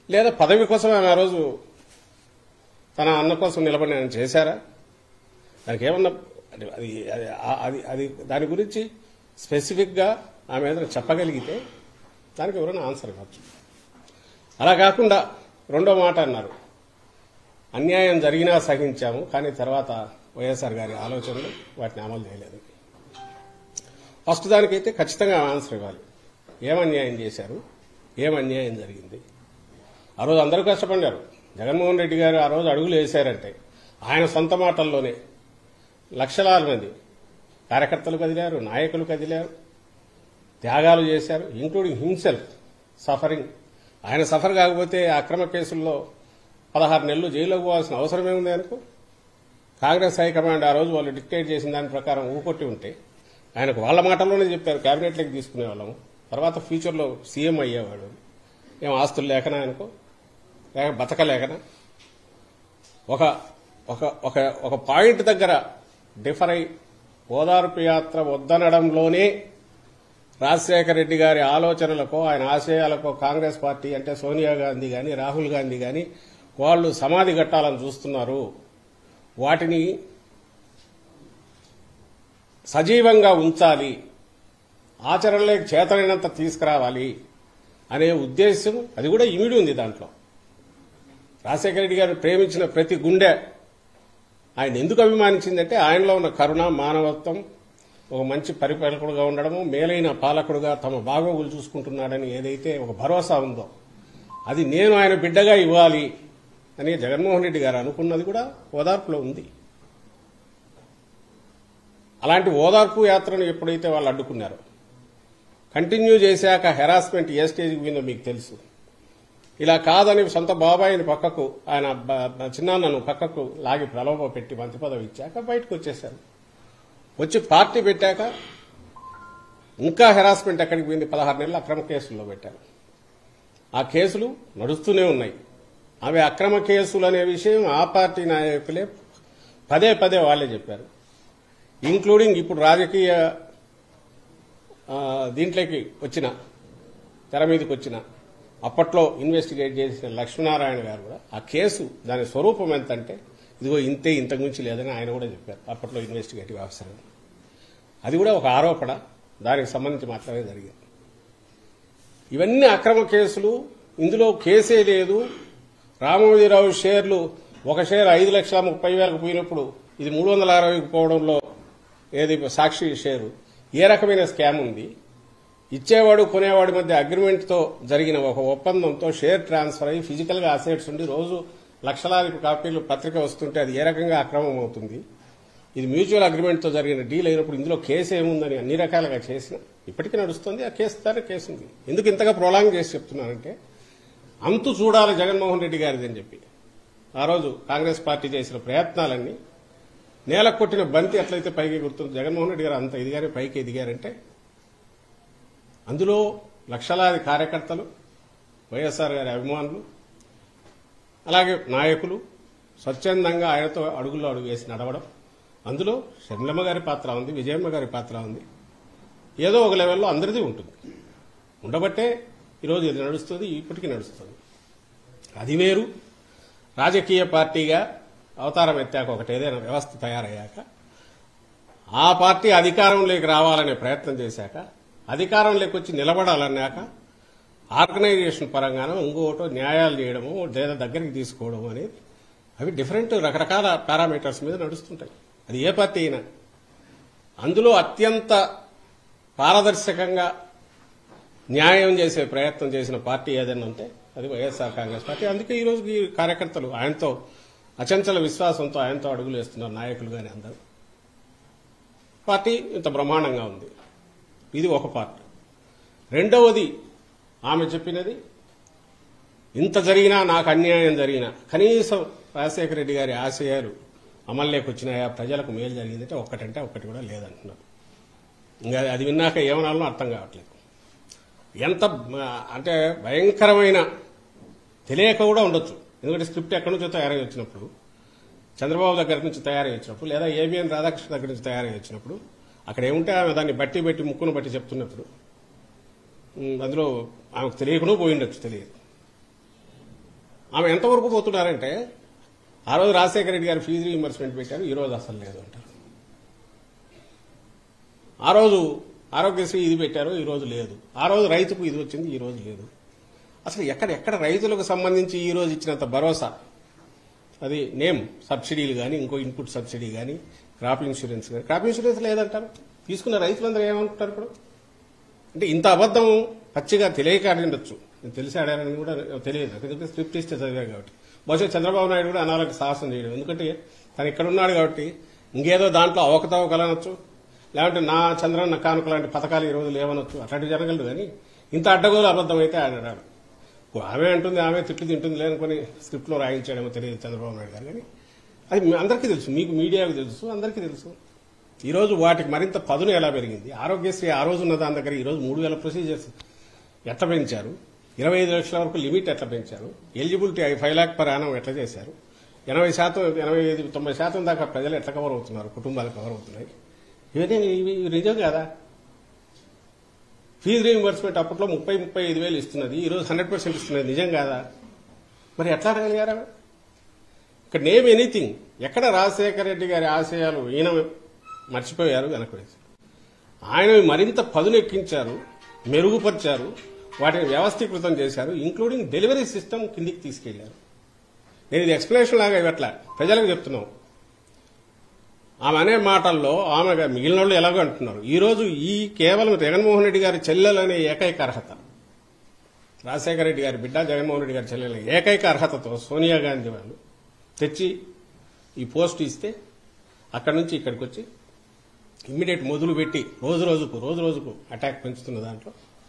లేదా పదవి కోసం ఆమె ఆ రోజు తన అన్న కోసం నిలబడి ఆయన చేశారా? దానికి ఏమన్నా అది అది అది అది దాని గురించి స్పెసిఫిక్గా ఆమె ఏదైనా చెప్పగలిగితే దానికి ఎవరైనా ఆన్సర్ ఇవ్వచ్చు. అలా కాకుండా రెండో మాట అన్నారు, అన్యాయం జరిగినా సహించాము, కానీ తర్వాత వైఎస్ఆర్ గారి ఆలోచనలు వాటిని అమలు చేయలేదు. ఫస్ట్ దానికైతే ఖచ్చితంగా ఆన్సర్ ఇవ్వాలి. ఏం అన్యాయం చేశారు, ఏం అన్యాయం జరిగింది? ఆ రోజు అందరూ కష్టపడ్డారు. జగన్మోహన్ రెడ్డి గారు ఆ రోజు అడుగులు వేశారంటే ఆయన సొంత మాటల్లోనే లక్షలాది మంది కార్యకర్తలు కదిలారు, నాయకులు కదిలారు, త్యాగాలు చేశారు, ఇంక్లూడింగ్ హిమ్సెల్ఫ్ సఫరింగ్. ఆయన సఫర్ కాకపోతే అక్రమ కేసుల్లో 16 నెలలు జైల్లోకి పోవాల్సిన అవసరమే ఉంది అనుకో. కాంగ్రెస్ హైకమాండ్ ఆ రోజు వాళ్ళు డిక్టేట్ చేసిన దాని ప్రకారం ఊకొట్టి ఉంటే ఆయనకు వాళ్ళ మాటల్లోనే చెప్పారు క్యాబినెట్లోకి తీసుకునే వాళ్ళము, తర్వాత ఫ్యూచర్లో సీఎం అయ్యేవాడు. ఏం ఆస్తులు లేకనా అనుకో, లేక బతకలేకనా? ఒక ఒక ఒక ఒక పాయింట్ దగ్గర డిఫర్ అయి ఓదార్పు యాత్ర వద్దనడంలోనే రాజశేఖర రెడ్డి గారి ఆలోచనలకో ఆయన ఆశయాలకో కాంగ్రెస్ పార్టీ అంటే సోనియా గాంధీ గాని రాహుల్ గాంధీ గాని వాళ్ళు సమాధి కట్టాలని చూస్తున్నారు. వాటిని సజీవంగా ఉంచాలి, ఆచరణలోకి చేతనైనంత తీసుకురావాలి అనే ఉద్దేశం అది కూడా ఇమిడి ఉంది దాంట్లో. రాజశేఖర రెడ్డి గారు ప్రేమించిన ప్రతి గుండె ఆయన ఎందుకు అభిమానించిందంటే ఆయనలో ఉన్న కరుణ, మానవత్వం, ఒక మంచి పరిపాలకుడుగా ఉండడము, మేలైన పాలకుడుగా తమ బాగోగులు చూసుకుంటున్నాడని ఏదైతే ఒక భరోసా ఉందో అది నేను ఆయన బిడ్డగా ఇవ్వాలి అని జగన్మోహన్ రెడ్డి గారు అనుకున్నది కూడా ఓదార్పులో ఉంది. అలాంటి ఓదార్పు యాత్రను ఎప్పుడైతే వాళ్ళు అడ్డుకున్నారో, కంటిన్యూ చేశాక హెరాస్మెంట్ ఏ స్టేజ్కి పోయిందో మీకు తెలుసు. ఇలా కాదని సొంత బాబాయిని పక్కకు, ఆయన చిన్నాన్నను పక్కకు లాగి ప్రలోభ పెట్టి మంత్రి పదవి ఇచ్చాక బయటకు వచ్చేశారు. వచ్చి పార్టీ పెట్టాక ఇంకా హెరాస్మెంట్ ఎక్కడికి పోయింది? 16 నెలలు అక్రమ కేసుల్లో పెట్టారు. ఆ కేసులు నడుస్తూనే ఉన్నాయి. అవి అక్రమ కేసులు అనే విషయం ఆ పార్టీ నాయకులే పదే పదే వాళ్లే చెప్పారు. ఇంక్లూడింగ్ ఇప్పుడు రాజకీయ దీంట్లోకి వచ్చిన, తెర మీదకి వచ్చిన, అప్పట్లో ఇన్వెస్టిగేట్ చేసిన లక్ష్మీనారాయణ గారు కూడా ఆ కేసు దాని స్వరూపం ఎంతంటే ఇదిగో ఇంతే, ఇంతకు మించి లేదని ఆయన కూడా చెప్పారు అప్పట్లో ఇన్వెస్టిగేటివ్ ఆఫీసర్. అది కూడా ఒక ఆరోపణ, దానికి సంబంధించి మాత్రమే జరిగింది. ఇవన్నీ అక్రమ కేసులు. ఇందులో కేసే లేదు. రామోజీరావు షేర్లు ఒక షేర్ 5,30,000కు పోయినప్పుడు ఇది 360కు పోవడంలో ఏది సాక్షి షేరు ఏ రకమైన స్కామ్ ఉంది? ఇచ్చేవాడు కొనేవాడి మధ్య అగ్రిమెంట్తో జరిగిన ఒక ఒప్పందంతో షేర్ ట్రాన్స్ఫర్ అయ్యి ఫిజికల్ గా అసెట్స్ ఉండి రోజు లక్షలాది కాపీలు పత్రిక వస్తుంటే అది ఏ రకంగా అక్రమం అవుతుంది? ఇది మ్యూచువల్ అగ్రిమెంట్తో జరిగిన డీల్ అయినప్పుడు ఇందులో కేసు ఏముందని అన్ని రకాలుగా చేసిన ఇప్పటికీ నడుస్తుంది. ఆ కేసు దాని కేసు ఉంది. ఎందుకు ఇంతగా ప్రొలాంగ్ చేసి చెప్తున్నానంటే అంతు చూడాలి జగన్మోహన్ రెడ్డి గారిది అని చెప్పి ఆ రోజు కాంగ్రెస్ పార్టీ చేసిన ప్రయత్నాలన్నీ నేల కొట్టిన బంతి ఎట్లయితే పైకి గుర్తుంది. జగన్మోహన్ రెడ్డి గారు అంత ఎదిగారే, పైకి ఎదిగారంటే అందులో లక్షలాది కార్యకర్తలు, వైఎస్ఆర్ గారి అభిమానులు, అలాగే నాయకులు స్వచ్ఛందంగా ఆయనతో అడుగుల్లో అడుగు వేసి నడవడం, అందులో షర్మిలమ్మ గారి పాత్ర ఉంది, విజయమ్మ గారి పాత్ర ఉంది. ఏదో ఒక లెవెల్లో అందరిది ఉంటుంది. ఉండబట్టే ఈరోజు ఇది నడుస్తుంది, ఇప్పటికీ నడుస్తుంది. అది వేరు. రాజకీయ పార్టీగా అవతారం ఎత్తాక ఒకటి ఏదైనా వ్యవస్థ తయారయ్యాక ఆ పార్టీ అధికారంలోకి రావాలనే ప్రయత్నం చేశాక, అధికారంలోకి వచ్చి నిలబడాలన్నాక ఆర్గనైజేషన్ పరంగానో ఇంకోటో న్యాయాలు చేయడము లేదా దగ్గరికి తీసుకోవడం అనేది అవి డిఫరెంట్ రకరకాల పారామీటర్స్ మీద నడుస్తుంటాయి. అది ఏ పార్టీ అయినా. అందులో అత్యంత పారదర్శకంగా న్యాయం చేసే ప్రయత్నం చేసిన పార్టీ ఏదైనా ఉంటే అది వైఎస్ఆర్ కాంగ్రెస్ పార్టీ. అందుకే ఈ రోజు ఈ కార్యకర్తలు ఆయనతో అచంచల విశ్వాసంతో ఆయనతో అడుగులు వేస్తున్నారు, నాయకులు గాని అందరూ. పార్టీ ఇంత బ్రహ్మాండంగా ఉంది. ఇది ఒక పార్ట్. రెండవది ఆమె చెప్పినది, ఇంత జరిగినా నాకు అన్యాయం జరిగినా కనీసం రాజశేఖర రెడ్డి గారి ఆశయాలు అమల్లోకి వచ్చినాయా, ప్రజలకు మేలు జరిగిందంటే ఒక్కటంటే ఒక్కటి కూడా లేదంటున్నారు. ఇంకా అది విన్నాక ఏమనాలో అర్థం కావట్లేదు. ఎంత అంటే భయంకరమైన తెలియక కూడా ఉండొచ్చు. ఎందుకంటే స్క్రిప్ట్ ఎక్కడి నుంచో తయారై వచ్చినప్పుడు, చంద్రబాబు దగ్గర నుంచి తయారై వచ్చినప్పుడు, లేదా ఏబిఎన్ రాధాకృష్ణ దగ్గర నుంచి తయారై వచ్చినప్పుడు, అక్కడ ఏముంటే ఆమె దాన్ని బట్టి ముక్కును బట్టి చెప్తున్నప్పుడు అందులో ఆమెకు తెలియకుండా పోయిండొచ్చు, తెలియదు. ఆమె ఎంతవరకు పోతున్నారంటే ఆ రోజు రాజశేఖర రెడ్డి గారు ఫీజు రీయింబర్స్మెంట్ పెట్టారు, ఈ రోజు అసలు లేదు అంటారు. ఆ రోజు ఆరోగ్యశ్రీ ఇది పెట్టారు, ఈ రోజు లేదు. ఆ రోజు రైతుకు ఇది వచ్చింది, ఈ రోజు లేదు. అసలు ఎక్కడ రైతులకు సంబంధించి ఈ రోజు ఇచ్చినంత భరోసా, అది నేమ్ సబ్సిడీలు కానీ, ఇంకో ఇన్పుట్ సబ్సిడీ కానీ, క్రాప్ ఇన్సూరెన్స్ కానీ, క్రాప్ ఇన్సూరెన్స్ లేదంటారు. తీసుకున్న రైతులందరూ ఏమనుకుంటారు ఇప్పుడు? అంటే ఇంత అబద్దం పచ్చిగా తెలియక ఆడిండొచ్చు, తెలిసి ఆడారని కూడా తెలియదు, ఎందుకంటే స్క్రిప్ట్ ఇస్తే చదివారు కాబట్టి. బహుశా చంద్రబాబు నాయుడు కూడా అనాలకు సాహసం చేయడం, ఎందుకంటే తను ఇక్కడ ఉన్నాడు కాబట్టి ఇంకేదో దాంట్లో అవకతవకలనొచ్చు, లేదంటే నా చంద్రన్న కానుక లాంటి పథకాలు ఈ రోజు లేవనొచ్చు, అట్లాంటివి జరగలదు. కానీ ఇంత అడ్డగోలు అబద్దం అయితే ఆడాడు. ఆమె అంటుంది, ఆమె తిట్లు తింటుంది లేనుకొని స్క్రిప్ట్లో రాయించాడేమో తెలియదు చంద్రబాబు నాయుడు గారు. కానీ అది అందరికీ తెలుసు, మీకు మీడియాకు తెలుసు, అందరికీ తెలుసు. ఈ రోజు వాటికి మరింత పదును ఎలా పెరిగింది. ఆరోగ్యశ్రీ ఆ రోజు ఉన్న దాని దగ్గర ఈ రోజు 3000 ప్రొసీజర్స్ ఎట్లా పెంచారు, 25 లక్షల వరకు లిమిట్ ఎట్లా పెంచారు, ఎలిజిబిలిటీ 5 లాక్ పర్ యానం ఎట్లా చేశారు, 80%, 85-90% దాకా ప్రజలు ఎట్లా కవర్ అవుతున్నారు, కుటుంబాలు కవర్ అవుతున్నాయి. ఇవన్నీ ఇవి నిజం కాదా? ఫీజు రీయింబర్స్మెంట్ అప్పట్లో 30-35 వేలు ఇస్తున్నది, ఈ రోజు 100% ఇస్తున్నది, నిజం కాదా? మరి ఎట్లా అడగలిగారా? ఇక్కడ నేమ్ ఎనీథింగ్. ఎక్కడ రాజశేఖర రెడ్డి గారి ఆశయాలు ఈయన మర్చిపోయారు, వెనక్కి వేశారు. ఆయన మరింత పదునెక్కించారు, మెరుగుపరిచారు, వాటిని వ్యవస్థీకృతం చేశారు, ఇంక్లూడింగ్ డెలివరీ సిస్టమ్ కిందికి తీసుకెళ్లారు. నేను ఇది ఎక్స్ప్లెనేషన్ లాగా ఇవ్వట్లా, ప్రజలకు చెప్తున్నాం. ఆమె అనే మాటల్లో ఆమె మిగిలిన వాళ్ళు ఎలాగో అంటున్నారు. ఈ రోజు ఈ కేవలం జగన్మోహన్ రెడ్డి గారి చెల్లెలనే ఏకైక అర్హత, రాజశేఖర రెడ్డి గారి బిడ్డ జగన్మోహన్ రెడ్డి గారి చెల్లెల ఏకైక అర్హతతో సోనియా గాంధీ వాళ్ళు తెచ్చి ఈ పోస్ట్ ఇస్తే అక్కడి నుంచి ఇక్కడికి వచ్చి ఇమ్మీడియట్ మొదలు పెట్టి రోజు రోజుకు అటాక్ పెంచుతున్న దాంట్లో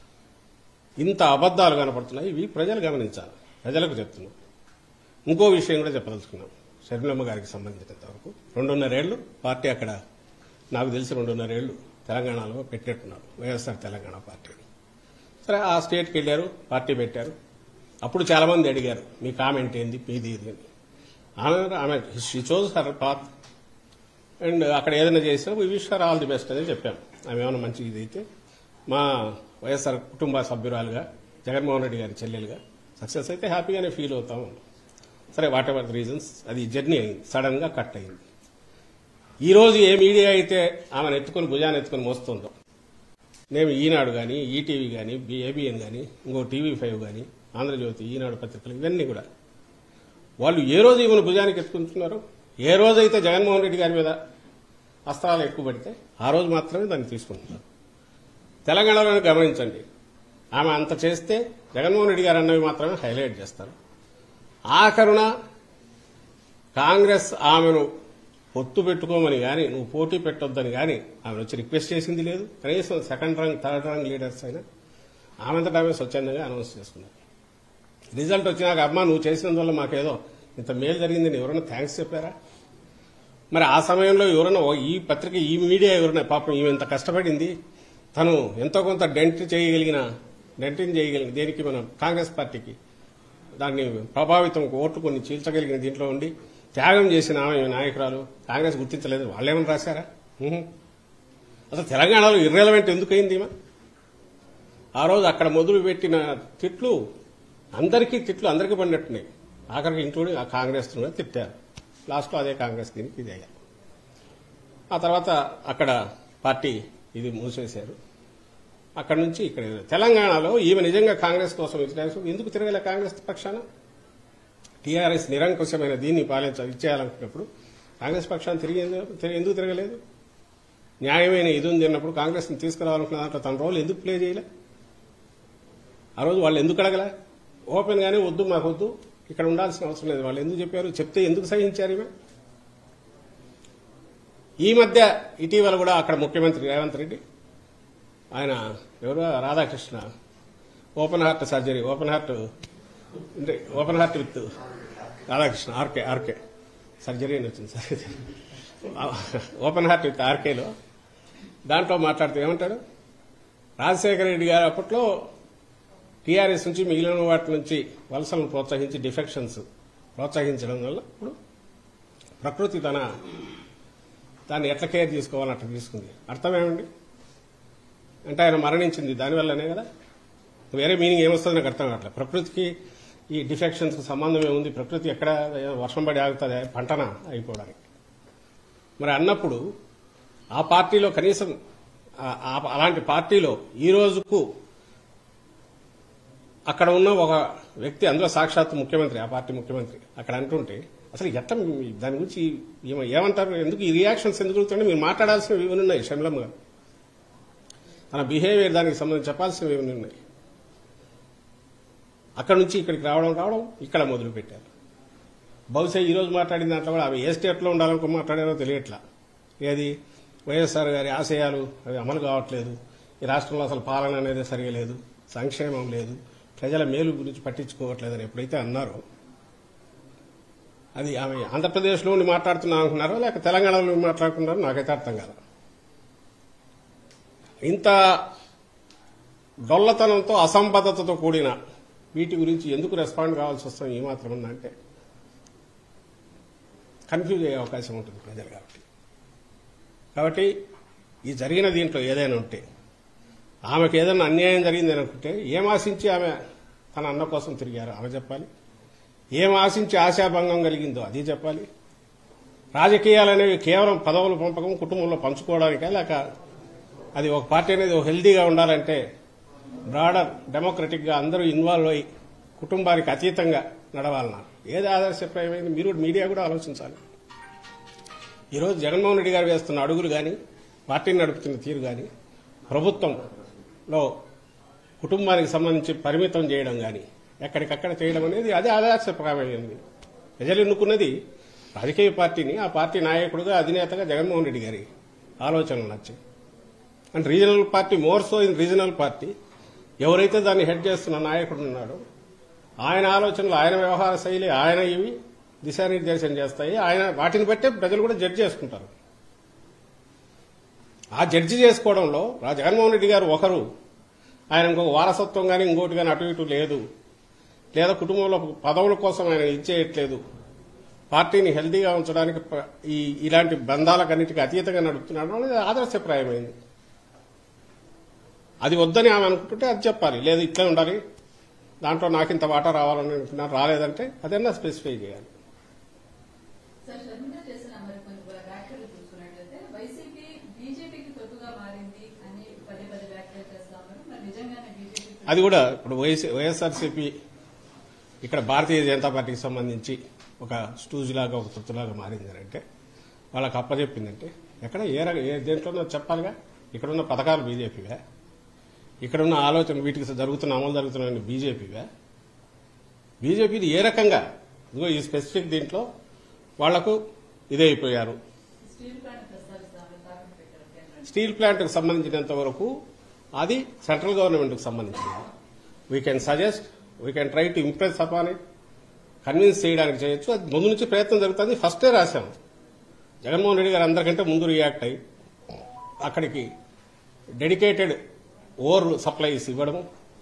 ఇంత అబద్దాలు కనపడుతున్నాయి. ఇవి ప్రజలు గమనించాలి, ప్రజలకు చెప్తున్నాం. ఇంకో విషయం కూడా చెప్పదలుచుకున్నాం. షర్మిలమ్మ గారికి సంబంధించినంత వరకు 2.5 ఏళ్లు పార్టీ అక్కడ, నాకు తెలిసి 2.5 ఏళ్లు తెలంగాణలో పెట్టేట్టున్నారు, వైఎస్ఆర్ తెలంగాణ పార్టీ. సరే, ఆ స్టేట్కి వెళ్లారు, పార్టీ పెట్టారు. అప్పుడు చాలా మంది అడిగారు, మీ కామెంట్ ఏంది, మీది ఇది అని. ఆమె she chose her path and అక్కడ ఏదైనా చేసినా we wish her all the best అని చెప్పాను. ఆమె ఏమైనా మంచి ఇది అయితే మా వైఎస్ఆర్ కుటుంబ సభ్యురాలుగా, జగన్మోహన్ రెడ్డి గారి చెల్లెలుగా సక్సెస్ అయితే హ్యాపీగానే ఫీల్ అవుతాము. సరే, వాట్ ఎవర్ ది రీజన్స్, అది జర్నీ అయింది, సడన్ గా కట్ అయింది. ఈ రోజు ఏ మీడియా అయితే ఆమెను ఎత్తుకుని భుజాన్ని ఎత్తుకుని మోస్తుందో, నేను ఈనాడు కానీ, ఈటీవీ కానీ, ఏబిఎన్ కానీ, ఇంకో TV5 కానీ, ఆంధ్రజ్యోతి, ఈనాడు పత్రికలు, ఇవన్నీ కూడా వాళ్ళు ఏ రోజు ఈమెను భుజానికి ఎత్తుకుంటున్నారు, ఏ రోజైతే జగన్మోహన్ రెడ్డి గారి మీద అస్త్రాలు ఎక్కువ పడితే ఆ రోజు మాత్రమే దాన్ని తీసుకుంటున్నారు. తెలంగాణలోనే గమనించండి, ఆమె అంత చేస్తే జగన్మోహన్ రెడ్డి గారు అన్నవి మాత్రమే హైలైట్ చేస్తారు. ఆఖరున కాంగ్రెస్ ఆమెను పొత్తు పెట్టుకోమని గాని, నువ్వు పోటీ పెట్టొద్దని గాని ఆమెను వచ్చి రిక్వెస్ట్ చేసింది లేదు. కనీసం second rung, third rung leaders అయినా ఆమెంతటా ఆమె స్వచ్ఛందంగా అనౌన్స్ చేసుకున్నారు. రిజల్ట్ వచ్చినాక, అమ్మా నువ్వు చేసినందువల్ల మాకేదో ఇంత మేలు జరిగిందని ఎవరైనా థ్యాంక్స్ చెప్పారా? మరి ఆ సమయంలో ఎవరైనా ఈ పత్రిక, ఈ మీడియా ఎవరైనా పాపం ఈమె ఇంత కష్టపడింది, తను ఎంతో కొంత డెంటింగ్ చేయగలిగిన దేనికి మనం కాంగ్రెస్ పార్టీకి దాన్ని ప్రభావితం ఓట్లు కొన్ని చీల్చగలిగిన దీంట్లో ఉండి త్యాగం చేసిన ఆమె నాయకురాలు కాంగ్రెస్ గుర్తించలేదు. వాళ్ళేమని రాశారా? అసలు తెలంగాణలో ఇర్రెలవెంట్ ఎందుకయింది? ఆ రోజు అక్కడ మొదలు పెట్టిన తిట్లు అందరికీ పడినట్టున్నాయి. ఆఖరికి ఇంక్లూడింగ్ ఆ కాంగ్రెస్ కూడా తిట్టారు. లాస్ట్లో అదే కాంగ్రెస్ దీనికి ఇది అయ్యారు. ఆ తర్వాత అక్కడ పార్టీ ఇది మూసేశారు. అక్కడి నుంచి ఇక్కడ తెలంగాణలో ఈమె నిజంగా కాంగ్రెస్ కోసం ఎందుకు తిరగలే? కాంగ్రెస్ పక్షాన టీఆర్ఎస్ నిరంకుశమైన దీన్ని ఇచ్చేయాలనుకున్నప్పుడు కాంగ్రెస్ పక్షాన్ని ఎందుకు తిరగలేదు? న్యాయమైన ఇది ఉంది అన్నప్పుడు కాంగ్రెస్ ని తీసుకురావాలనుకున్న దాంట్లో తన రోల్ ఎందుకు ప్లే చేయలే? ఆ రోజు వాళ్ళు ఎందుకు అడగలే? ఓపెన్ గానే వద్దు, మాకు వద్దు, ఇక్కడ ఉండాల్సిన అవసరం లేదు వాళ్ళు ఎందుకు చెప్పారు? చెప్తే ఎందుకు సహించారు? ఈమె ఈ మధ్య ఇటీవల కూడా అక్కడ ముఖ్యమంత్రి రేవంత్ రెడ్డి, ఆయన ఎవరు, Radhakrishna, open heart surgery, open heart with Radhakrishna, RK surgery అని వచ్చింది సార్, ఓపెన్ హార్ట్ విత్ ఆర్కేలో దాంట్లో మాట్లాడుతూ ఏమంటాడు, రాజశేఖర రెడ్డి గారు అప్పట్లో టీఆర్ఎస్ నుంచి మిగిలిన వాటి నుంచి వలసలను ప్రోత్సహించి డిఫెక్షన్స్ ప్రోత్సహించడం వల్ల ఇప్పుడు ప్రకృతి దాన్ని ఎట్లా కేర్ తీసుకోవాలని అట్లా తీసుకుంది. అర్థమేమండి? అంటే ఆయన మరణించింది దానివల్లనే కదా. వేరే మీనింగ్ ఏమొస్తుంది నాకు అర్థం కావట్లేదు. ప్రకృతికి ఈ డిఫెక్షన్స్కి సంబంధం ఏముంది, ప్రకృతి ఎక్కడ వర్షం పడి ఆగుతుంది పంటన అయిపోవడానికి. మరి అన్నప్పుడు ఆ పార్టీలో కనీసం అలాంటి పార్టీలో ఈ రోజుకు అక్కడ ఉన్న ఒక వ్యక్తి, అందులో సాక్షాత్ ముఖ్యమంత్రి, ఆ పార్టీ ముఖ్యమంత్రి అక్కడ అంటుంటే అసలు ఎట్లా దాని గురించి ఏమంటారు, ఎందుకు ఈ రియాక్షన్స్ ఎందుకు జరుగుతుంటే మీరు మాట్లాడాల్సినవి ఇవన్నీ ఉన్నాయి. షమ్లమ్మ గారు తన బిహేవియర్ దానికి సంబంధించి చెప్పాల్సినవి ఇవన్నీ ఉన్నాయి. అక్కడ నుంచి ఇక్కడికి రావడం ఇక్కడ మొదలుపెట్టారు. బహుశా ఈ రోజు మాట్లాడిన దాంట్లో కూడా అవి ఏ స్టేట్లో ఉండాలనుకో మాట్లాడారో తెలియట్లా. ఏది వైఎస్ఆర్ గారి ఆశయాలు అవి అమలు కావట్లేదు, ఈ రాష్ట్రంలో అసలు పాలన అనేది సరిగా లేదు, సంక్షేమం లేదు, ప్రజల మేలు గురించి పట్టించుకోవట్లేదని ఎప్పుడైతే అన్నారో అది ఆమె ఆంధ్రప్రదేశ్లో ఉండి మాట్లాడుతున్నా అనుకున్నారో లేక తెలంగాణలో మాట్లాడుకున్నారో నాకైతే అర్థం కాదు. ఇంత డొల్లతనంతో అసంబద్ధతతో కూడిన వీటి గురించి ఎందుకు రెస్పాండ్ కావాల్సి వస్తాం ఏమాత్రం ఉందంటే కన్ఫ్యూజ్ అయ్యే అవకాశం ఉంటుంది ప్రజలు. కాబట్టి ఈ జరిగిన దీంట్లో ఏదైనా ఉంటే ఆమెకు ఏదైనా అన్యాయం జరిగింది అనుకుంటే ఏం ఆశించి ఆమె తన అన్న కోసం తిరిగారో ఆమె చెప్పాలి, ఏం ఆశించి ఆశాభంగం కలిగిందో అది చెప్పాలి. రాజకీయాలనేవి కేవలం పదవులు పంపకం కుటుంబంలో పంచుకోవడానికే, లేక అది ఒక పార్టీ అనేది హెల్దీగా ఉండాలంటే బ్రాడర్ డెమోక్రటిక్ గా అందరూ ఇన్వాల్వ్ అయ్యి కుటుంబానికి అతీతంగా నడవాలన్నా ఏది ఆదర్శప్రాయమైంది మీరు మీడియా కూడా ఆలోచించాలి. ఈరోజు జగన్మోహన్ రెడ్డి గారు వేస్తున్న అడుగులు కానీ, పార్టీని నడుపుతున్న తీరు కానీ, ప్రభుత్వంలో కుటుంబానికి సంబంధించి పరిమితం చేయడం కానీ, ఎక్కడికక్కడ చేయడం అనేది అదే ఆదర్శప్రాయమైంది. ప్రజలు ఎన్నుకున్నది రాజకీయ పార్టీని, ఆ పార్టీ నాయకుడిగా అధినేతగా జగన్మోహన్ రెడ్డి గారి ఆలోచనలు నచ్చాయి. And regional party, more so in regional party, ఎవరైతే దాన్ని హెడ్ చేస్తున్న నాయకుడు ఉన్నాడో ఆయన ఆలోచనలు, ఆయన వ్యవహార శైలి, ఆయన ఇవి దిశానిర్దేశం చేస్తాయి. ఆయన వాటిని బట్టే ప్రజలు కూడా జడ్జి చేసుకుంటారు. ఆ జడ్జి చేసుకోవడంలో జగన్మోహన్ రెడ్డి గారు ఒకరు, ఆయన ఇంకొక వారసత్వం కానీ ఇంకోటి కానీ అటు ఇటు లేదు, లేదా కుటుంబంలో పదవుల కోసం ఆయన ఇచ్చేయట్లేదు, పార్టీని హెల్దీగా ఉంచడానికి ఇలాంటి బంధాలకన్నిటికీ అతీతంగా నడుపుతున్నాడు అనేది ఆదర్శప్రాయమైంది. అది వద్దని ఆమె అనుకుంటుంటే అది చెప్పాలి, లేదు ఇట్లా ఉండాలి, దాంట్లో నాకు ఇంత వాటా రావాలని అనుకున్నాను, రాలేదంటే అదన్నా స్పెసిఫై చేయాలి. అది కూడా ఇప్పుడు వైఎస్ఆర్సీపీ ఇక్కడ భారతీయ జనతా పార్టీకి సంబంధించి ఒక స్టూజ్ లాగా, ఒక తొత్తులాగా మారిందంటే వాళ్ళకి అప్పచెప్పిందంటే ఎక్కడ ఏ దేంట్లోనో చెప్పాలిగా. ఇక్కడున్న పథకాలు బీజేపీవే, ఇక్కడున్న ఆలోచన వీటికి అమలు జరుగుతున్న బీజేపీవే. బీజేపీది ఏ రకంగా ఇదిగో ఈ స్పెసిఫిక్ దీంట్లో వాళ్లకు ఇదే అయిపోయారు. స్టీల్ ప్లాంట్కు సంబంధించినంత వరకు అది సెంట్రల్ గవర్నమెంట్కు సంబంధించింది. We can suggest, we can try to impress upon it, convince చేయడానికి చేయొచ్చు. అది ముందు నుంచి ప్రయత్నం జరుగుతుంది. ఫస్టే రాశాం. జగన్మోహన్ రెడ్డి గారు అందరికంటే ముందు రియాక్ట్ అయ్యి అక్కడికి డెడికేటెడ్ ఓవర్ సప్లైస్ ఇవ్వడము,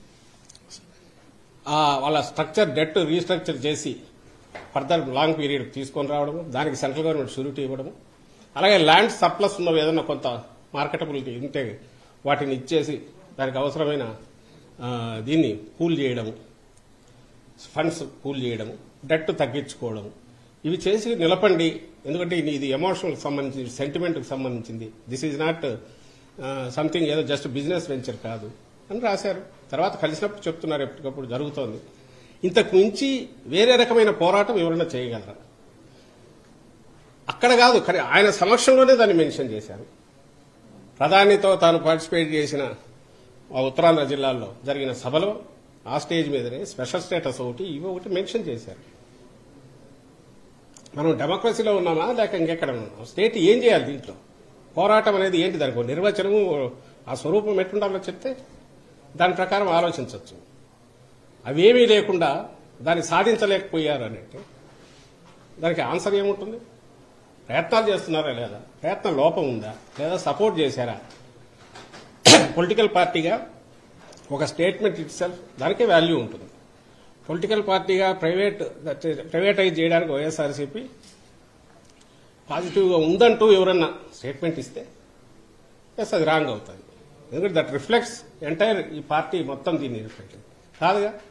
వాళ్ళ స్ట్రక్చర్ డెట్ రీస్ట్రక్చర్ చేసి ఫర్దర్ లాంగ్ పీరియడ్ తీసుకొని రావడము, దానికి సెంట్రల్ గవర్నమెంట్ షూరిటీ ఇవ్వడము, అలాగే ల్యాండ్ సర్ప్లస్ ఉన్నవి ఏదన్నా కొంత మార్కెటబిలిటీ ఉంటే వాటిని ఇచ్చేసి దానికి అవసరమైన దీన్ని పూల్ చేయడము, ఫండ్స్ పూల్ చేయడము, డెట్ తగ్గించుకోవడము, ఇవి చేసి నిలపండి. ఎందుకంటే ఇది ఎమోషనల్ సంబంధించింది, సెంటిమెంట్కి సంబంధించింది. దిస్ ఈజ్ నాట్ సంథింగ్ ఏదో జస్ట్ బిజినెస్ వెంచర్ కాదు అని రాశారు. తర్వాత కలిసినప్పుడు చెప్తున్నారు, ఎప్పటికప్పుడు జరుగుతోంది. ఇంతకు మించి వేరే రకమైన పోరాటం ఎవరైనా చేయగలరా? అక్కడ కాదు, కానీ ఆయన సమక్షంలోనే దాన్ని మెన్షన్ చేశారు. ప్రధానితో తాను పార్టిసిపేట్ చేసిన ఉత్తరాంధ్ర జిల్లాల్లో జరిగిన సభలో ఆ స్టేజ్ మీదనే స్పెషల్ స్టేటస్ ఒకటి ఇవి ఒకటి మెన్షన్ చేశారు. మనం డెమోక్రసీలో ఉన్నామా లేక ఇంకెక్కడ ఉన్నామా? స్టేట్ ఏం చేయాలి దీంట్లో? పోరాటం అనేది ఏంటి? దానికి నిర్వచనము, ఆ స్వరూపం ఎట్టుండాలో చెప్తే దాని ప్రకారం ఆలోచించవచ్చు. అవేమీ లేకుండా దాన్ని సాధించలేకపోయారు అంటే దానికి ఆన్సర్ ఏముంటుంది? ప్రయత్నాలు చేస్తున్నారా లేదా? ప్రయత్న లోపం ఉందా లేదా సపోర్ట్ చేశారా? పొలిటికల్ పార్టీగా ఒక స్టేట్మెంట్ ఇట్ సెల్ఫ్ దానికే వాల్యూ ఉంటుంది. పొలిటికల్ పార్టీగా ప్రైవేటైజ్ చేయడానికి వైఎస్ఆర్సీపీ పాజిటివ్గా ఉందంటూ ఎవరన్నా స్టేట్మెంట్ ఇస్తే ఎస్ అది రాంగ్ అవుతుంది. ఎందుకంటే దట్ రిఫ్లెక్ట్స్ ఎంటైర్ ఈ పార్టీ మొత్తం దీన్ని రిఫ్లెక్ట్ కాదుగా.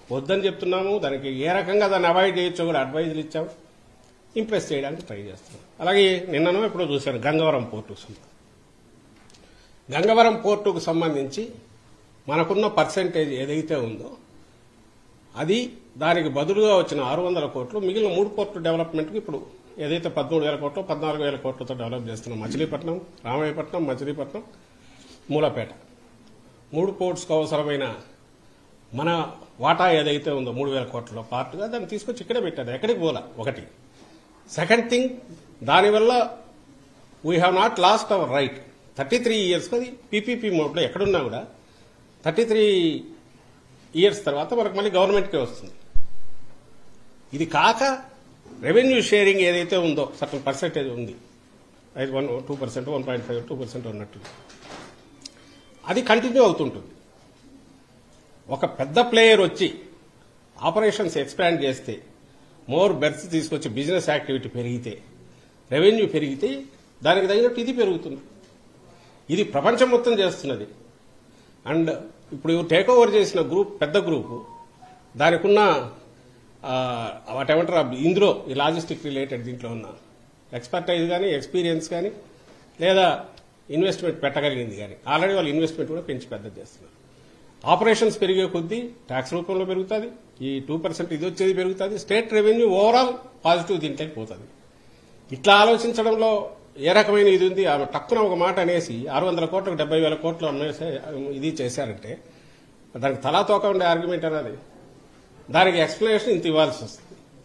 వద్దని చెప్తున్నాము, దానికి ఏ రకంగా దాన్ని అవాయిడ్ చేయొచ్చో కూడా అడ్వైజులు ఇచ్చాము, ఇంప్రెస్ చేయడానికి ట్రై చేస్తున్నాం. అలాగే నిన్ననో ఎప్పుడో చూశాను గంగవరం పోర్టుకు సంబంధించి. గంగవరం పోర్టుకు సంబంధించి మనకున్న పర్సెంటేజ్ ఏదైతే ఉందో అది దానికి బదులుగా వచ్చిన 600 కోట్లు మిగిలిన 3 పోర్టు డెవలప్మెంట్కి ఇప్పుడు ఏదైతే 13,000 కోట్లు 14,000 కోట్లతో డెవలప్ చేస్తున్నాం, మచిలీపట్నం, రామాయపట్నం, మచిలీపట్నం, మూలపేట 3 పోర్ట్స్కు అవసరమైన మన వాటా ఏదైతే ఉందో 3,000 కోట్లలో పార్ట్గా దాన్ని తీసుకొచ్చి ఇక్కడే పెట్టారు, ఎక్కడికి పోలా. ఒకటి. సెకండ్ థింగ్, దానివల్ల we have not lost our right. 33 years అది పీపీపీ మోడ్లో ఎక్కడున్నా కూడా 33 years తర్వాత మనకు మళ్ళీ గవర్నమెంట్కే వస్తుంది. ఇది కాక రెవెన్యూ షేరింగ్ ఏదైతే ఉందో సర్టన్ పర్సెంటేజ్ ఉంది, 2%, 1.5%, 2% ఉన్నట్టు అది కంటిన్యూ అవుతుంటుంది. ఒక పెద్ద ప్లేయర్ వచ్చి ఆపరేషన్స్ ఎక్స్పాండ్ చేస్తే, మోర్ బెర్త్స్ తీసుకొచ్చి బిజినెస్ యాక్టివిటీ పెరిగితే, రెవెన్యూ పెరిగితే దానికి తగినట్టు ఇది పెరుగుతుంది. ఇది ప్రపంచం మొత్తం చేస్తున్నది. అండ్ ఇప్పుడు టేక్ ఓవర్ చేసిన గ్రూప్ పెద్ద గ్రూపు దానికి ఉన్న వాటేమంటారు ఇందులో ఈ లాజిస్టిక్ రిలేటెడ్ దీంట్లో ఉన్న ఎక్స్పర్టైజ్ కానీ ఎక్స్పీరియన్స్ కానీ లేదా ఇన్వెస్ట్మెంట్ పెట్టగలిగింది కానీ ఆల్రెడీ వాళ్ళు ఇన్వెస్ట్మెంట్ కూడా పెంచి పెద్దది చేస్తున్నారు. ఆపరేషన్స్ పెరిగే కొద్దీ ట్యాక్స్ రూపంలో పెరుగుతుంది, ఈ 2% ఇది వచ్చేది పెరుగుతుంది, స్టేట్ రెవెన్యూ ఓవరాల్ పాజిటివ్ దీంట్లోకి పోతుంది. ఇట్లా ఆలోచించడంలో ఏ రకమైన ఇది ఉంది. ఆమె టక్కున ఒక మాట అనేసి 600 కోట్లకు 70,000 కోట్లు ఇది చేశారంటే దానికి తలా తోక ఉండే ఆర్గ్యుమెంట్ అనేది, దానికి ఎక్స్ప్లెనేషన్ ఇంత ఇవ్వాల్సి వస్తుంది.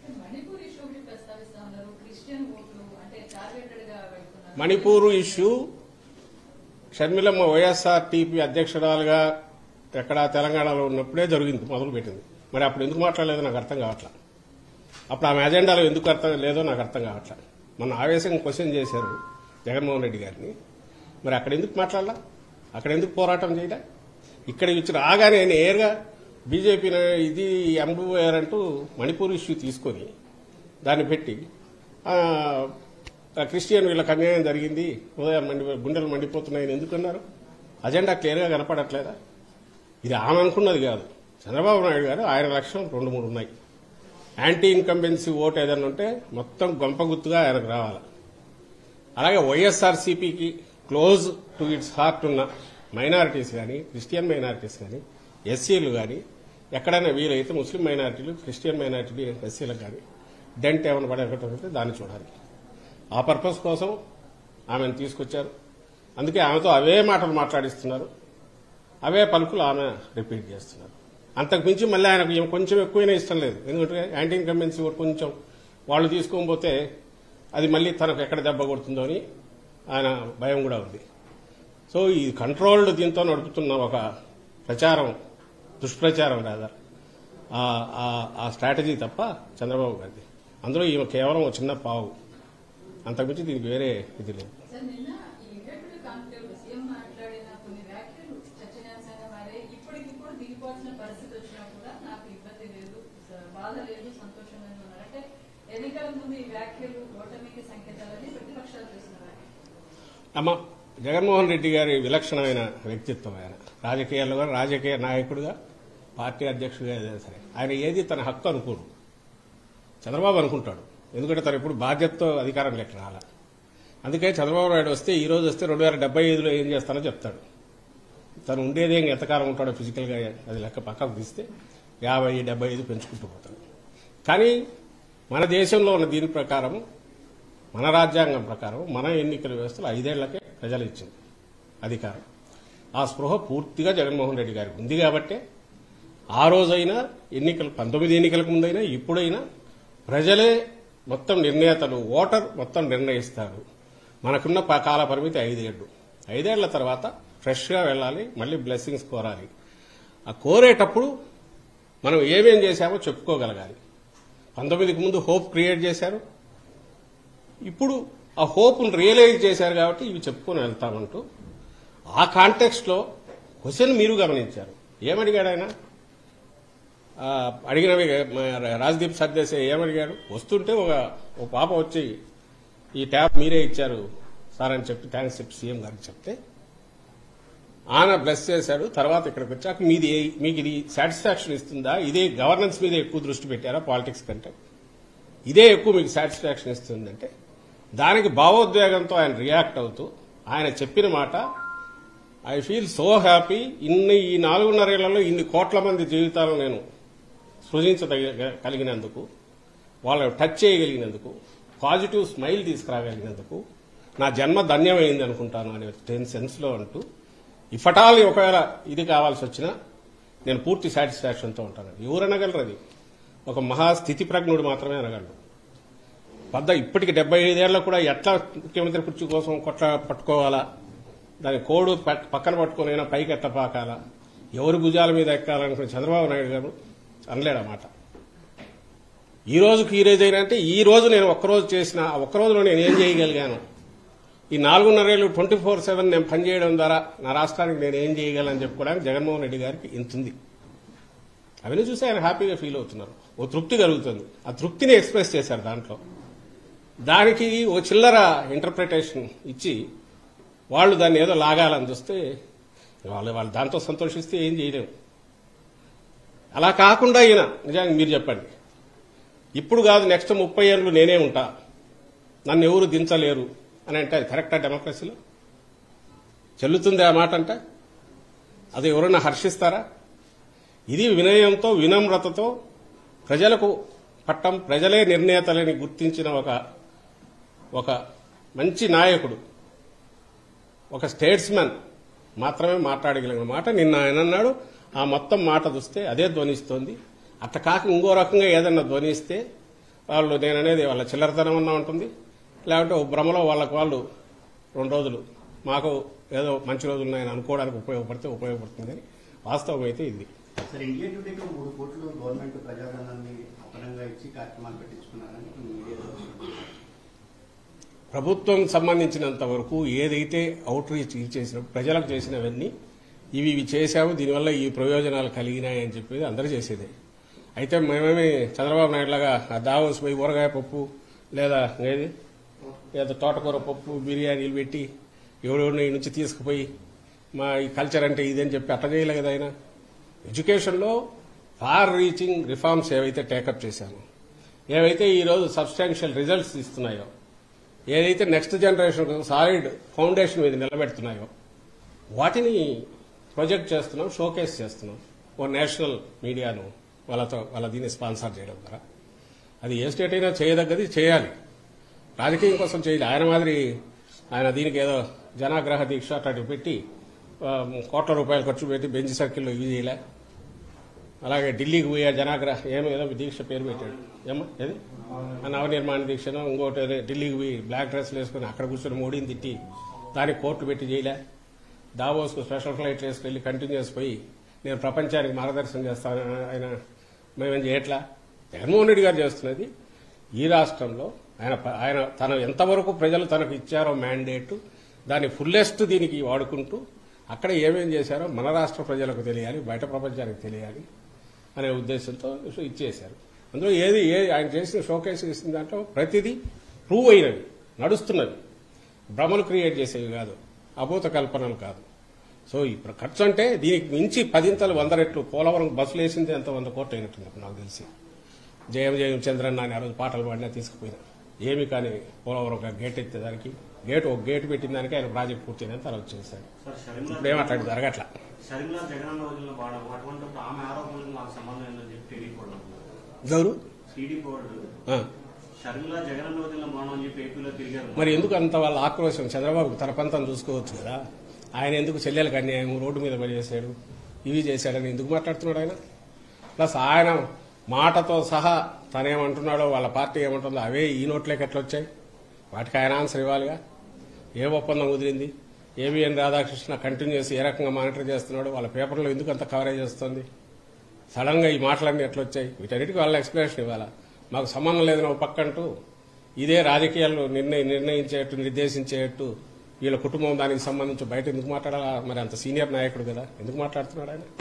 మణిపూర్ ఇష్యూ షర్మిలమ్మ వైఎస్ఆర్టీపీ అధ్యక్షురాలుగా ఎక్కడ తెలంగాణలో ఉన్నప్పుడే జరిగింది, మొదలు పెట్టింది. మరి అప్పుడు ఎందుకు మాట్లాడలేదో నాకు అర్థం కావట్లా. అప్పుడు ఆమె అజెండాలో ఎందుకు అర్థం లేదో నాకు అర్థం కావట్లా. మన ఆవేశంగా క్వశ్చన్ చేశారు జగన్మోహన్ రెడ్డి గారిని, మరి అక్కడ ఎందుకు మాట్లాడాలా, అక్కడ ఎందుకు పోరాటం చేయలే? ఇక్కడ ఇచ్చిన రాగానే నేరుగా బీజేపీ ఇది ఎంబూఆర్ అంటూ మణిపూర్ ఇష్యూ తీసుకొని దాన్ని పెట్టి క్రిస్టియన్ వీళ్ళకి అన్యాయం జరిగింది, ఉదయం గుండెలు మండిపోతున్నాయని ఎందుకన్నారు? అజెండా క్లియర్గా కనపడట్లేదా? ఇది ఆమె అనుకున్నది కాదు. చంద్రబాబు నాయుడు గారు ఆయన లక్ష్యం 2-3 ఉన్నాయి. యాంటీ ఇన్కంబెన్సీ ఓటు ఏదైనా ఉంటే మొత్తం గొంపగుత్తుగా ఆయనకు రావాలి. అలాగే వైఎస్ఆర్సీపీకి క్లోజ్ టు ఇట్స్ హార్ట్ ఉన్న మైనారిటీస్ కానీ, క్రిస్టియన్ మైనారిటీస్ కానీ, ఎస్సీలు కానీ, ఎక్కడైనా వీలైతే ముస్లిం మైనారిటీలు, క్రిస్టియన్ మైనారిటీలు, ఎస్సీలకు కానీ డెంట్ ఏమైనా పడేటట్టు దాన్ని చూడాలి. ఆ పర్పస్ కోసం ఆమెను తీసుకొచ్చారు. అందుకే ఆమెతో అవే మాటలు మాట్లాడిస్తున్నారు, అవే పలుకులు ఆమె రిపీట్ చేస్తున్నారు. అంతకు మించి మళ్ళీ ఆయనకు కొంచెం ఎక్కువైనా ఇష్టం లేదు. ఎందుకంటే యాంటీ ఇన్కంబెన్సీ ఓటు కొంచెం వాళ్ళు తీసుకోకపోతే అది మళ్ళీ తనకు ఎక్కడ దెబ్బ కొడుతుందో అని ఆయన భయం కూడా ఉంది. సో ఈ కంట్రోల్డ్ దీంతో నడుపుతున్న ఒక ప్రచారం, దుష్ప్రచారం లేదా ఆ స్ట్రాటజీ తప్ప చంద్రబాబు గారిది. అందులో ఈమె కేవలం ఒక చిన్న పావు, అంతకుమించి దీనికి వేరే ఇది లేదు. అమ్మ జగన్మోహన్ రెడ్డి గారి విలక్షణమైన వ్యక్తిత్వం. ఆయన రాజకీయాల్లో కూడా రాజకీయ నాయకుడిగా, పార్టీ అధ్యక్షుడిగా ఏదైనా సరే ఆయన ఏది తన హక్కు అనుకోడు. చంద్రబాబు అనుకుంటాడు, ఎందుకంటే తను ఇప్పుడు బాధ్యతతో అధికారం లెక్క రాలా. అందుకే చంద్రబాబు నాయుడు వస్తే ఈ రోజు వస్తే 2075లో ఏం చేస్తానో చెప్తాడు. తను ఉండేదే ఎంతకాలం ఉంటాడో ఫిజికల్గా అది లెక్క పక్కకు తీస్తే 50-75 పెంచుకుంటూ పోతాడు. కానీ మన దేశంలో ఉన్న దీని ప్రకారం, మన రాజ్యాంగం ప్రకారం, మన ఎన్నికల వ్యవస్థలో 5 ఏళ్లకే ప్రజలు ఇచ్చింది అధికారం. ఆ స్పృహ పూర్తిగా జగన్మోహన్ రెడ్డి గారికి ఉంది కాబట్టి ఆ రోజైనా ఎన్నికలు 19 ఎన్నికలకు ముందైనా ఇప్పుడైనా ప్రజలే మొత్తం నిర్ణేతలు, ఓటర్ మొత్తం నిర్ణయిస్తారు. మనకున్న కాల పరిమితి 5 ఏళ్లు. 5 ఏళ్ల తర్వాత ఫ్రెష్గా వెళ్ళాలి, మళ్ళీ బ్లెస్సింగ్స్ కోరాలి. ఆ కోరేటప్పుడు మనం ఏమేం చేశామో చెప్పుకోగలగాలి. 19కి ముందు హోప్ క్రియేట్ చేశారు, ఇప్పుడు ఆ హోప్ను రియలైజ్ చేశారు కాబట్టి ఇవి చెప్పుకొని వెళ్తామంటూ ఆ కాంటెక్స్ట్లో క్వశ్చన్ మీరు గమనించారు. ఏమడిగాడు ఆయన? అడిగినవి రాజ్దీప్ సర్దేశాయ్ ఏమడిగాడు? వస్తుంటే ఒక పాప వచ్చి ఈ ట్యాబ్ మీరే ఇచ్చారు సార్ అని చెప్పి థ్యాంక్స్ చెప్పి సీఎం గారికి చెప్తే ఆయన బ్లెస్ చేశాడు. తర్వాత ఇక్కడికి వచ్చాక మీకు ఇది సాటిస్ఫాక్షన్ ఇస్తుందా? ఇదే గవర్నెన్స్ మీద ఎక్కువ దృష్టి పెట్టారా పాలిటిక్స్ కంటే? ఇదే ఎక్కువ మీకు సాటిస్ఫాక్షన్ ఇస్తుందంటే దానికి భావోద్వేగంతో ఆయన రియాక్ట్ అవుతూ ఆయన చెప్పిన మాట, ఐ ఫీల్ సో హ్యాపీ, ఈ 4.5 ఏళ్లలో ఇన్ని కోట్ల మంది జీవితాలను నేను సృజించగలిగినందుకు, వాళ్ళని టచ్ చేయగలిగినందుకు, పాజిటివ్ స్మైల్ తీసుకురాగలిగినందుకు నా జన్మ ధన్యమైంది అనుకుంటాను అనే 10 సెన్స్లో అంటూ, ఇఫటాలి ఒకవేళ ఇది కావాల్సి వచ్చినా నేను పూర్తి సాటిస్ఫాక్షన్తో ఉంటాను. ఎవరు అనగలరు? అది ఒక మహాస్థితి ప్రజ్ఞుడు మాత్రమే అనగలరు. ఇప్పటికి 75 ఏళ్లకు కూడా ఎట్లా ముఖ్యమంత్రి కుర్చీ కోసం పట్టుకోవాలా, దాని కోడు పక్కన పట్టుకునైనా పైకి ఎట్లా పాకాలా, ఎవరి భుజాల మీద ఎక్కాలనుకున్న చంద్రబాబు నాయుడు గారు అనలేడన్నమాట. ఈ రోజుకి ఈ రోజు అయినా అంటే ఈ రోజు నేను ఒక్కరోజు చేసిన ఒక్కరోజులో నేను ఏం చేయగలిగాను, ఈ 4.5 ఏళ్లు 24/7 నేను పనిచేయడం ద్వారా నా రాష్ట్రానికి నేను ఏం చేయగలను చెప్పుకోవడానికి జగన్మోహన్ రెడ్డి గారికి ఇంతుంది. అవన్నీ చూసి ఆయన హ్యాపీగా ఫీల్ అవుతున్నారు. ఓ తృప్తి కలుగుతుంది. ఆ తృప్తిని ఎక్స్ప్రెస్ చేశారు దాంట్లో. దానికి ఓ చిల్లర ఇంటర్ప్రిటేషన్ ఇచ్చి వాళ్ళు దాన్ని ఏదో లాగాలని చూస్తే వాళ్ళు దాంతో సంతోషిస్తే ఏం చేయలేము. అలా కాకుండా ఈయన నిజంగా మీరు చెప్పండి, ఇప్పుడు కాదు నెక్స్ట్ 30 ఏళ్ళు నేనే ఉంటా, నన్ను ఎవరు దించలేరు అని అంటే అది కరెక్టా? డెమోక్రసీలో చెల్లుతుంది ఆ మాట? అంటే అది ఎవరైనా హర్షిస్తారా? ఇది వినయంతో వినమ్రతతో ప్రజలకు పట్టం, ప్రజలే నిర్ణేతలని గుర్తించిన ఒక మంచి నాయకుడు, ఒక స్టేట్స్మెన్ మాత్రమే మాట్లాడగలిగిన మాట నిన్న ఆయన అన్నాడు. ఆ మొత్తం మాట చూస్తే అదే ధ్వనిస్తోంది. అట్ట కాక ఇంకో రకంగా ఏదన్నా ధ్వనిస్తే వాళ్ళు నేననేది వాళ్ళ చిల్లరతనం అన్నా ఉంటుంది, లేకపోతే భ్రమలో వాళ్ళు 2 రోజులు మాకు ఏదో మంచి రోజులు ఉన్నాయని అనుకోవడానికి ఉపయోగపడుతుంది. కానీ వాస్తవం అయితే ఇది. సార్, ఇండియా టుడేకి 3 కోట్లు గవర్నమెంట్ ప్రజాధనాన్ని అపరంగా ఇచ్చి కార్యక్రమాలు పెట్టించుకున్నారని ప్రభుత్వం సంబంధించినంత వరకు ఏదైతే అవుట్ రీచ్ చేసిన ప్రజలకు చేసినవన్నీ ఇవి చేశాము, దీనివల్ల ఈ ప్రయోజనాలు కలిగినాయి అని చెప్పేది అందరూ చేసేదే. అయితే మేమేమి చంద్రబాబు నాయుడు లాగా దావోస్ పోయి ఊరగాయ పప్పు లేదా తోటకూర పప్పు బిర్యానీలు పెట్టి ఎవరెవరిని ఈ నుంచి తీసుకుపోయి మా ఈ కల్చర్ అంటే ఇదని చెప్పి అట్లా చేయలే కదా ఆయన. ఎడ్యుకేషన్లో ఫార్ రీచింగ్ రిఫార్మ్స్ ఏవైతే టేకప్ చేశామో, ఏవైతే ఈరోజు సబ్స్టాన్షియల్ రిజల్ట్స్ ఇస్తున్నాయో, ఏదైతే నెక్స్ట్ జనరేషన్ సాలిడ్ ఫౌండేషన్ మీద నిలబెడుతున్నాయో వాటిని ప్రొజెక్ట్ చేస్తున్నాం, షోకేస్ చేస్తున్నాం. ఓ నేషనల్ మీడియాను వాళ్ళ దీన్ని స్పాన్సర్ చేయడం ద్వారా అది ఏ స్టేట్ అయినా చేయదగ్గది, చేయాలి. రాజకీయం కోసం చేయాలి. ఆయన మాదిరి ఆయన దీనికి ఏదో జనాగ్రహ దీక్ష అట్లాంటివి పెట్టి కోట్ల రూపాయలు ఖర్చు పెట్టి బెంచ్ సర్కిల్లో ఇవి చేయలే. అలాగే ఢిల్లీకి పోయే జనాగ్రహ ఏదో దీక్ష పేరు పెట్టాడు, ఏది నవనిర్మాణ దీక్షను ఇంకోటి ఢిల్లీకి పోయి బ్లాక్ డ్రెస్లు వేసుకుని అక్కడ కూర్చొని మోడీని తిట్టి దానికి కోర్టు పెట్టి చేయలే. దావోస్కు స్పెషల్ ఫ్లైట్ వేసుకెళ్లి కంటిన్యూస్ పోయి నేను ప్రపంచానికి మార్గదర్శనం చేస్తాను ఆయన మేమేం చేయట్లా. జగన్మోహన్ రెడ్డి గారు చేస్తున్నది ఈ రాష్ట్రంలో ఆయన తన ఎంతవరకు ప్రజలు తనకు ఇచ్చారో మ్యాండేట్ దాన్ని ఫుల్లెస్ట్ దీనికి వాడుకుంటూ అక్కడ ఏమేం చేశారో మన రాష్ట్ర ప్రజలకు తెలియాలి, బయట ప్రపంచానికి తెలియాలి అనే ఉద్దేశంతో ఇచ్చేశారు. అందులో ఏది ఆయన చేసిన షోకేస్ చేసిన దాంట్లో ప్రతిదీ ప్రూవ్ అయినవి, నడుస్తున్నవి, భ్రమలు క్రియేట్ చేసేవి కాదు, అభూత కల్పనలు కాదు. సో ఇప్పుడు ఖర్చు అంటే దీనికి మించి 10 100 రెట్లు పోలవరం బస్సులు వేసింది ఎంత 100 కోట్లు అయినట్టుంది నాకు తెలిసి. జయం చంద్రన్న అని ఆ రోజు పాటలు పాడినా తీసుకుపోయినా ఏమి కానీ పోలవరం గేట్ ఎత్తేదానికి ఒక గేటు పెట్టిన దానికి ఆయన ప్రాజెక్ట్ పూర్తయిందని తర్వాత చేశాడు. ఇప్పుడు ఏమట్లాంటి జరగట్లా. మరి ఎందుకు అంత వాళ్ళ ఆక్రోశం? చంద్రబాబు తన పంతం చూసుకోవచ్చు కదా. ఆయన ఎందుకు చెల్లెలకు అన్యాయం రోడ్డు మీద పనిచేశాడు, ఇవి చేశాడని ఎందుకు మాట్లాడుతున్నాడు ఆయన? ప్లస్ ఆయన మాటతో సహా తనేమంటున్నాడో వాళ్ళ పార్టీ ఏమంటుందో అవే ఈ నోట్లోకి ఎట్లా వచ్చాయి? వాటికి ఆయన ఆన్సర్ ఇవ్వాలిగా. ఏ ఒప్పందం కుదిరింది? ఏబిఎన్ రాధాకృష్ణ కంటిన్యూస్ ఏ రకంగా మానిటర్ చేస్తున్నాడు? వాళ్ళ పేపర్లో ఎందుకు అంత కవరేజ్ వస్తుంది? సడన్ గా ఈ మాటలన్నీ ఎట్లా వచ్చాయి? వీటన్నిటికీ వాళ్ళ ఎక్స్ప్లెనేషన్ ఇవ్వాలా. మాకు సంబంధం లేదని ఒక పక్కంటూ ఇదే రాజకీయాల్లో నిర్ణయించేట్టు నిర్దేశించేట్టు వీళ్ళ కుటుంబం దానికి సంబంధించి బయట ఎందుకు మాట్లాడాలా? మరి అంత సీనియర్ నాయకుడు కదా, ఎందుకు మాట్లాడుతున్నాడు ఆయన?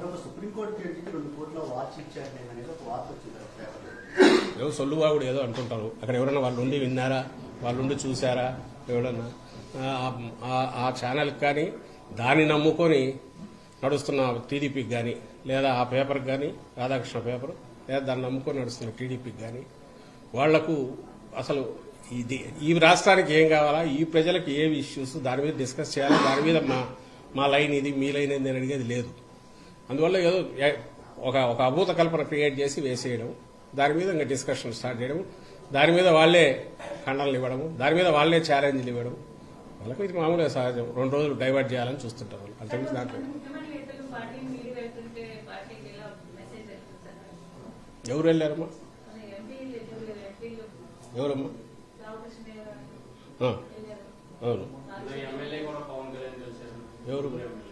ఏదో సొల్లువాగుడు ఏదో అంటుంటారు. అక్కడ ఎవరైనా వాళ్ళు ఉండి విన్నారా, వాళ్ళు ఉండి చూశారా? ఎవడన్నా ఆ ఛానల్కి కానీ దాన్ని నమ్ముకొని నడుస్తున్న టీడీపీకి కానీ లేదా ఆ పేపర్కి కానీ రాధాకృష్ణ పేపర్ లేదా దాన్ని నమ్ముకొని నడుస్తున్న టీడీపీకి కానీ వాళ్లకు అసలు ఈ రాష్ట్రానికి ఏం కావాలా, ఈ ప్రజలకు ఏవి ఇష్యూస్, దాని మీద డిస్కస్ చేయాలి, దాని మీద మా లైన్ ఇది, మీ లైన్ ఇది అని అడిగేది లేదు. అందువల్ల ఏదో ఒక అభూత కల్పన క్రియేట్ చేసి వేసేయడం, దాని మీద ఇంకా డిస్కషన్ స్టార్ట్ చేయడం, దాని మీద వాళ్లే ఖండనలు ఇవ్వడము, దాని మీద వాళ్లే ఛాలెంజ్లు ఇవ్వడం, వాళ్ళకి ఇది మామూలుగా సహజం. 2 రోజులు డైవర్ట్ చేయాలని చూస్తుంటారు వాళ్ళు. అంతకుమించి దాంట్లో ఎవరు వెళ్ళారమ్మా? ఎవరమ్మా? అవును, ఎవరు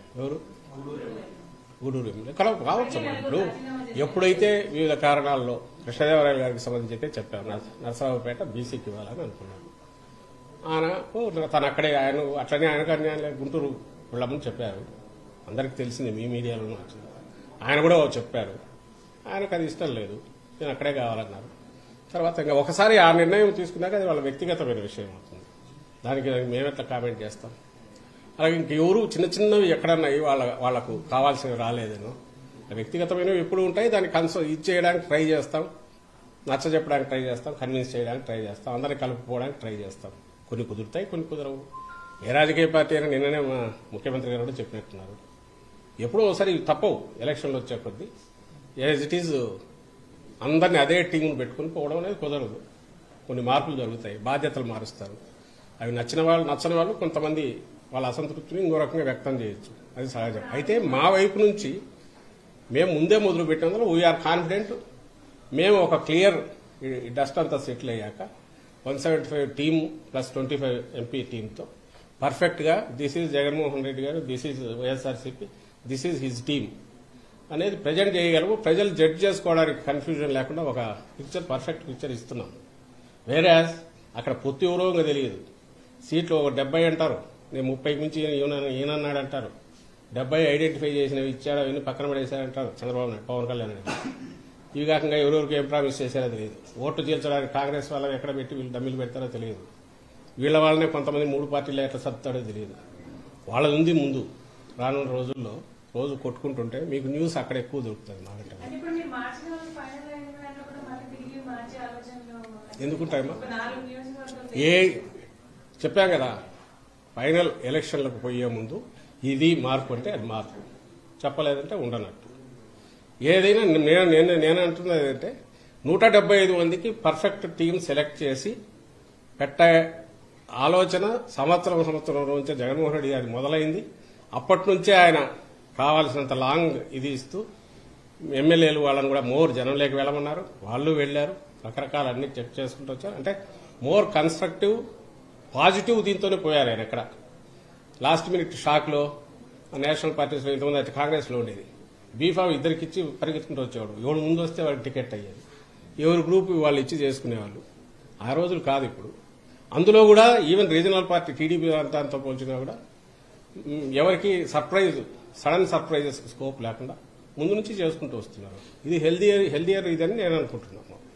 గూడూరు ఎమ్మెల్యే కావచ్చమ్మా. ఇప్పుడు ఎప్పుడైతే వివిధ కారణాల్లో కృష్ణదేవరాయలు గారికి సంబంధించి అయితే చెప్పారు, నరసరావుపేట బీసీకి ఇవ్వాలని అనుకున్నాను. ఆయన తను అక్కడే అట్లనే ఆయనకు అన్యాయం లేదు, గుంటూరు వెళ్ళమని చెప్పారు. అందరికి తెలిసింది, మీ మీడియాలో వచ్చింది. ఆయన కూడా చెప్పారు, ఆయనకు అది ఇష్టం లేదు, నేను అక్కడే కావాలన్నారు. తర్వాత ఇంకా ఒకసారి ఆ నిర్ణయం తీసుకున్నాక అది వాళ్ళ వ్యక్తిగతమైన విషయం అవుతుంది. దానికి మేమెట్లా కామెంట్ చేస్తాం. అలాగే ఇంకెవరు చిన్నవి ఎక్కడన్నా వాళ్లకు కావాల్సినవి రాలేదనో, వ్యక్తిగతమైనవి ఎప్పుడు ఉంటాయి. దాన్ని ఇది చేయడానికి ట్రై చేస్తాం, నచ్చ చెప్పడానికి ట్రై చేస్తాం, కన్విన్స్ చేయడానికి ట్రై చేస్తాం, అందరినీ కలుపుకోవడానికి ట్రై చేస్తాం. కొన్ని కుదురుతాయి, కొన్ని కుదరవు. ఏ రాజకీయ పార్టీ అయినా నిన్ననే మా ముఖ్యమంత్రి గారు కూడా చెప్పినట్టున్నారు, ఎప్పుడో ఒకసారి తప్పవు ఎలక్షన్లు వచ్చే కొద్దీ. యాజ్ ఇట్ ఈజ్ అందరినీ అదే టీంను పెట్టుకుని పోవడం అనేది కుదరదు. కొన్ని మార్పులు జరుగుతాయి, బాధ్యతలు మారుస్తారు. అవి నచ్చని వాళ్ళు కొంతమంది వాళ్ళ అసంతృప్తిని ఇంకో రకంగా వ్యక్తం చేయొచ్చు, అది సహజం. అయితే మా వైపు నుంచి మేము ముందే మొదలు పెట్టినందులో వీఆర్ కాన్ఫిడెంట్. మేము ఒక క్లియర్ డస్ట్ అంతా సెటిల్ అయ్యాక 175 టీమ్ ప్లస్ 25 ఎంపీ టీంతో పర్ఫెక్ట్ గా దిస్ ఈజ్ జగన్మోహన్ రెడ్డి గారు, this is YSRCP, this is his team అనేది ప్రజెంట్ చేయగలము. ప్రజలు జడ్జ్ చేసుకోవడానికి కన్ఫ్యూజన్ లేకుండా ఒక పర్ఫెక్ట్ పిక్చర్ ఇస్తున్నాం. వేరే అక్కడ పొత్తు ఎవరో ఇంకా తెలియదు. సీట్లు ఒక 70 అంటారు, నేను 30కి మించి ఈయనన్నాడు అంటారు. 70 ఐడెంటిఫై చేసినవి ఇచ్చాడు, అవన్నీ పక్కన పడేశారంటారు చంద్రబాబు నాయుడు, పవన్ కళ్యాణ్ రెడ్డి. ఇవి కాకుండా ఎవరెవరికి ఏం ప్రామిస్ చేశారో తెలియదు. ఓట్లు చేర్చడానికి కాంగ్రెస్ వాళ్ళని ఎక్కడ పెట్టి వీళ్ళు డమ్మిలు పెడతారో తెలియదు. వీళ్ళ వాళ్ళనే కొంతమంది 3 పార్టీలు ఎట్లా సర్దుతాడో తెలియదు. వాళ్ళది ఉంది ముందు. రానున్న రోజుల్లో రోజు కొట్టుకుంటుంటే మీకు న్యూస్ అక్కడ ఎక్కువ దొరుకుతుంది. మాకంటే ఎందుకుంటాయమ్మా? చెప్పాం కదా, ఫైనల్ ఎలక్షన్లకు పోయే ముందు ఇది మార్పు అంటే అది మార్పు, చెప్పలేదంటే ఉండనట్టు. ఏదైనా నేను అంటున్నది ఏంటంటే 175 మందికి పర్ఫెక్ట్ టీం సెలెక్ట్ చేసి పెట్టే ఆలోచన సంవత్సరం నుంచి జగన్మోహన్ రెడ్డి గారి మొదలైంది. అప్పటి నుంచే ఆయన కావాల్సినంత లాంగ్ ఇది ఇస్తూ ఎమ్మెల్యేలు వాళ్ళని కూడా మోర్ జనంలోకి వెళ్ళమన్నారు, వాళ్ళు వెళ్లారు, రకరకాల అన్ని చెక్ చేసుకుంటూ వచ్చారు. అంటే మోర్ కన్స్ట్రక్టివ్ పాజిటివ్ దీంతోనే పోయారు ఆయన. ఎక్కడ లాస్ట్ మినిట్ షాక్ లో నేషనల్ పార్టీస్ లో ఇంతమంది అయితే కాంగ్రెస్ లో ఉండేది, బీఫామ్ ఇద్దరికిచ్చి పరిగెత్తుకుంటూ వచ్చేవాడు. ఎవరు ముందు వస్తే వాళ్ళకి టికెట్ అయ్యేది, ఎవరి గ్రూప్ వాళ్ళు ఇచ్చి చేసుకునేవాళ్ళు. ఆ రోజులు కాదు ఇప్పుడు. అందులో కూడా ఈవెన్ రీజనల్ పార్టీ టీడీపీ అంతా పోల్చినా కూడా ఎవరికి సడన్ సర్ప్రైజెస్ స్కోప్ లేకుండా ముందు నుంచి చేసుకుంటూ వస్తున్నారు. ఇది హెల్దియర్ ఇదని నేను అనుకుంటున్నాను.